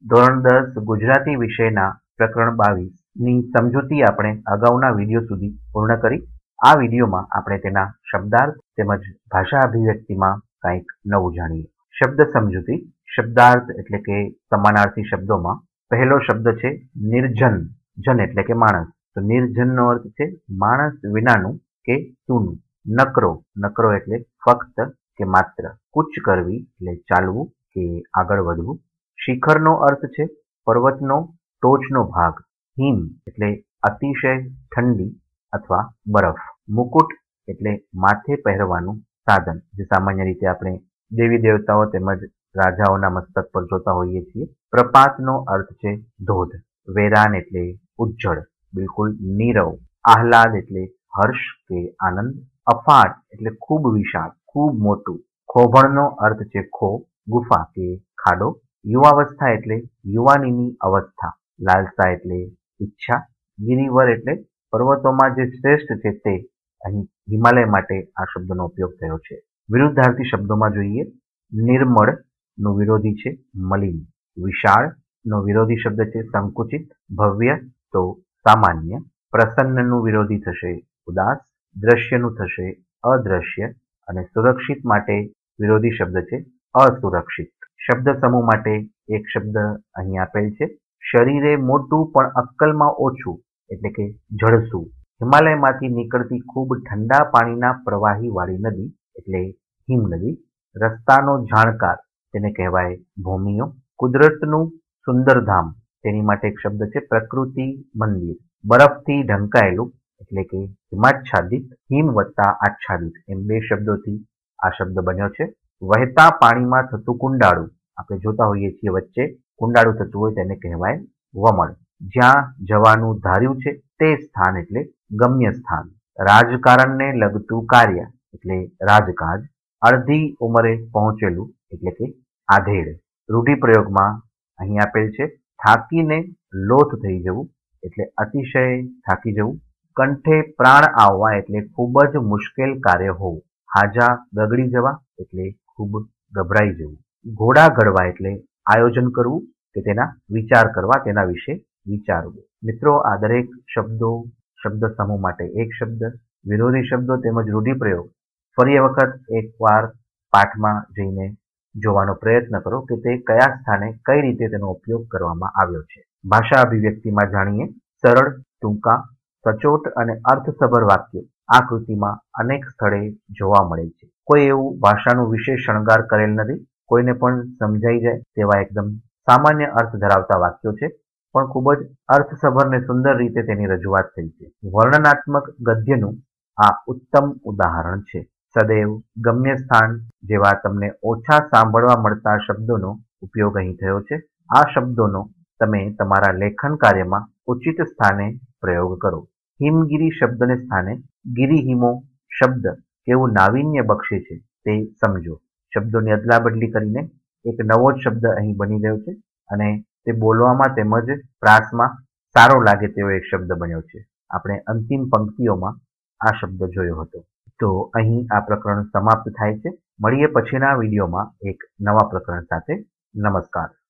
ધોરણ 10 ગુજરાતી વિષયના પ્રકરણ 22ની સમજૂતી આપણે અગાઉના વિડીયો સુધી પૂર્ણ કરી. આ વિડીયોમાં આપણે તેના શબ્દાર્થ તેમજ ભાષા અભિવ્યક્તિમાં કંઈક નવું જાણીએ. શબ્દ સમજૂતી. શબ્દાર્થ એટલે કે સમાનાર્થી શબ્દોમાં પહેલો શબ્દ છે નિર્જન. જન એટલે કે માણસ, તો નિર્જનનો અર્થ છે માણસ વિનાનું કે સૂનું. નકરો. નકરો એટલે ફક્ત કે માત્ર. કૂચ કરવી એટલે ચાલવું કે આગળ વધવું. શિખરનો અર્થ છે પર્વતનો ટોચનો ભાગ. હિમ એટલે અતિશય ઠંડી અથવા બરફ. મુકુટ એટલે માથે પહેરવાનું સાધન, જે સામાન્ય રીતે આપણે દેવી દેવતાઓ તેમજ રાજાઓના મસ્તક પર જોતા હોઈએ છીએ. પ્રપાતનો અર્થ છે ધોધ. વેરાન એટલે ઉજ્જળ, બિલકુલ નીરવ. આહલાદ એટલે હર્ષ કે આનંદ. અફાટ એટલે ખૂબ વિશાળ, ખૂબ મોટું. ખોભણનો અર્થ છે ખો, ગુફા કે ખાડો. યુવાવસ્થા એટલે યુવાનીની અવસ્થા. લાલસા એટલે ઈચ્છા. ગિરિવર એટલે પર્વતોમાં જે શ્રેષ્ઠ છે તે. અહીં હિમાલય માટે આ શબ્દનો ઉપયોગ થયો છે. વિરુદ્ધાર્થી શબ્દોમાં જોઈએ. નિર્મળ નો વિરોધી છે મલિન. વિશાળ નો વિરોધી શબ્દ છે સંકુચિત. ભવ્ય તો સામાન્ય. પ્રસન્નનું વિરોધી થશે ઉદાસ. દ્રશ્યનું થશે અદ્રશ્ય. અને સુરક્ષિત માટે વિરોધી શબ્દ છે અસુરક્ષિત. શબ્દ સમૂહ માટે એક શબ્દ અહીં આપેલ છે. શરીરે મોટું પણ અક્કલમાં ઓછું એટલે કે જળસું. હિમાલયમાંથી નીકળતી ખૂબ ઠંડા પાણીના પ્રવાહી વાળી નદી એટલે હિમનદી. રસ્તાનો જાણકાર તેને કહેવાય ભૂમિયો. કુદરતનું સુંદરધામ તેની માટે એક શબ્દ છે પ્રકૃતિ મંદિર. બરફથી ઢંકાયેલું એટલે કે હિમાચ્છાદિત. હિમ વત્તા આચ્છાદિત એમ બે શબ્દોથી આ શબ્દ બન્યો છે. વહેતા પાણીમાં થતું કુંડાળું. આપણે જોતા હોઈએ છીએ વચ્ચે કુંડાળું થતું હોય તેને કહેવાય વમળ. જ્યાં જવાનું ધાર્યું છે તે સ્થાન એટલે ગમ્ય સ્થાન. રાજકારણને લગતું કાર્ય એટલે રાજકાજ. અડધી ઉંમરે પહોંચેલું એટલે કે આધેડ. રૂઢિપ્રયોગમાં અહીં આપેલ છે થાકીને લોથ થઈ જવું એટલે અતિશય થાકી જવું. કંઠે પ્રાણ આવવા એટલે ખૂબ જ મુશ્કેલ કાર્ય હોવું. હાજા ગગડી જવા એટલે ખૂબ ગભરાઈ જવું. ઘોડા ગળવા એટલે આયોજન કરવું કે તેના વિચાર કરવા, તેના વિશે વિચારવું. મિત્રો, આ દરેક શબ્દો, શબ્દ સમૂહ માટે એક શબ્દ, વિરોધી શબ્દો તેમજ રૂઢિપ્રયોગ ફરી વખત એકવાર પાઠમાં જઈને જોવાનો પ્રયત્ન કરો કે તે કયા સ્થાને કઈ રીતે તેનો ઉપયોગ કરવામાં આવ્યો છે. ભાષા અભિવ્યક્તિમાં જાણીએ. સરળ, ટૂંકા, સચોટ અને અર્થસભર વાક્યો આ કૃતિમાં અનેક સ્થળે જોવા મળે છે. કોઈ એવું ભાષાનું વિશેષ શણગાર કરેલ નથી. કોઈને પણ સમજાઈ જાય તેવા એકદમ સામાન્ય અર્થ ધરાવતા વાક્યો છે, પણ ખૂબ જ અર્થસભર ને સુંદર રીતે તેની રજૂઆત થઈ છે. વર્ણનાત્મક ગદ્યનું આ ઉત્તમ ઉદાહરણ છે. સદૈવ, ગમ્ય સ્થાન જેવા તમને ઓછા સાંભળવા મળતા શબ્દોનો ઉપયોગ અહીં થયો છે. આ શબ્દોનો તમે તમારા લેખન કાર્યમાં ઉચિત સ્થાને પ્રયોગ કરો. હિમગીરી શબ્દને સ્થાને ગિરિહિમો શબ્દ કેવું નાવીન્ય બક્ષે છે તે સમજો. શબ્દોની અદલાબદલી કરીને એક નવો જ શબ્દ અહીં બની ગયો છે અને તે બોલવામાં તેમજ પ્રાસમાં સારો લાગે તેવો એક શબ્દ બન્યો છે. આપણે અંતિમ પંક્તિઓમાં આ શબ્દ જોયો હતો. તો અહીં આ પ્રકરણ સમાપ્ત થાય છે. મળીએ પછીના વિડીયોમાં એક નવા પ્રકરણ સાથે. નમસ્કાર.